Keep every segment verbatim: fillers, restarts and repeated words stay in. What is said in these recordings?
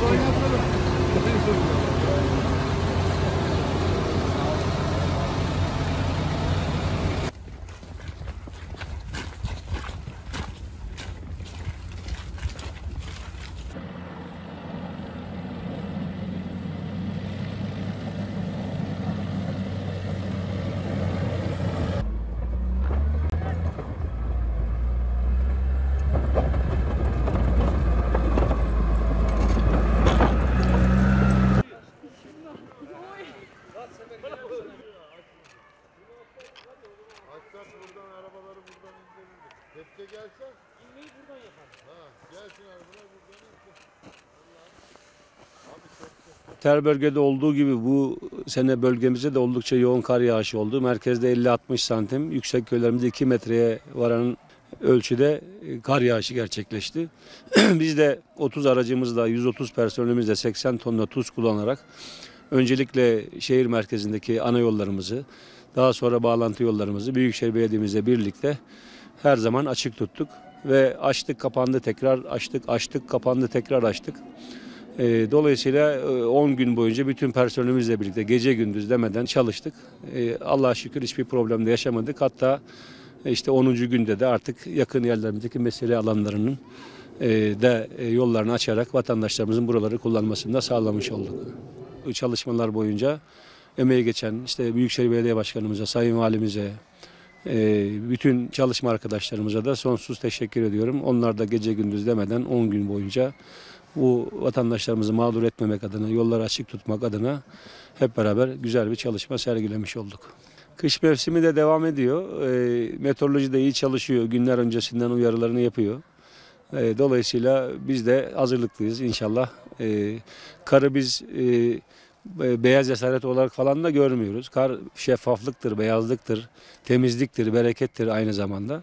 Açsak buradan arabaları buradan indirirdik. Tepke gelsen inmeyi buradan yapar. Ha, gelsin arabalar buradan insin. Abi çok Her bölgede olduğu gibi bu sene bölgemizde de oldukça yoğun kar yağışı oldu. Merkezde elli altmış santim, yüksek köylerimizde iki metreye varan ölçüde kar yağışı gerçekleşti. Biz de otuz aracımızla, yüz otuz personelimizle seksen tonla tuz kullanarak öncelikle şehir merkezindeki ana yollarımızı, daha sonra bağlantı yollarımızı Büyükşehir Belediye'mizle birlikte her zaman açık tuttuk. Ve açtık, kapandı, tekrar açtık, açtık, kapandı, tekrar açtık. Dolayısıyla on gün boyunca bütün personelimizle birlikte gece gündüz demeden çalıştık. Allah'a şükür hiçbir problem de yaşamadık. Hatta işte onuncu günde de artık yakın yerlerimizdeki mesire alanlarının da yollarını açarak vatandaşlarımızın buraları kullanmasını da sağlamış olduk. Bu çalışmalar boyunca emeği geçen işte Büyükşehir Belediye Başkanımıza, Sayın Valimize, bütün çalışma arkadaşlarımıza da sonsuz teşekkür ediyorum. Onlar da gece gündüz demeden on gün boyunca bu vatandaşlarımızı mağdur etmemek adına, yolları açık tutmak adına hep beraber güzel bir çalışma sergilemiş olduk. Kış mevsimi de devam ediyor. E, meteoroloji de iyi çalışıyor. Günler öncesinden uyarılarını yapıyor. E, dolayısıyla biz de hazırlıklıyız inşallah. E, karı biz e, beyaz esaret olarak falan da görmüyoruz. Kar şeffaflıktır, beyazlıktır, temizliktir, berekettir aynı zamanda.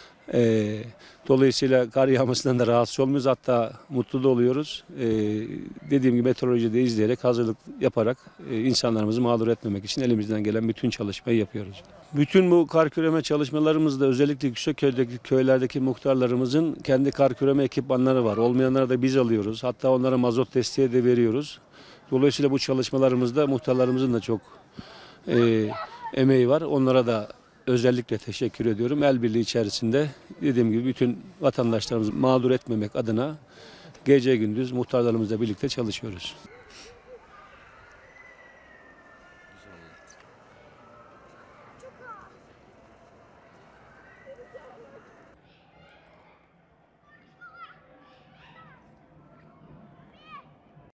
E, dolayısıyla kar yağmasından da rahatsız olmuyoruz, hatta mutlu da oluyoruz. E, dediğim gibi meteorolojide izleyerek, hazırlık yaparak e, insanlarımızı mağdur etmemek için elimizden gelen bütün çalışmayı yapıyoruz. Bütün bu kar küreme çalışmalarımızda özellikle Yüksekköy'deki köylerdeki muhtarlarımızın kendi kar küreme ekipmanları var. Olmayanlara da biz alıyoruz. Hatta onlara mazot desteği de veriyoruz. Dolayısıyla bu çalışmalarımızda muhtarlarımızın da çok e, emeği var. Onlara da özellikle teşekkür ediyorum. El birliği içerisinde dediğim gibi bütün vatandaşlarımızı mağdur etmemek adına gece gündüz muhtarlarımızla birlikte çalışıyoruz.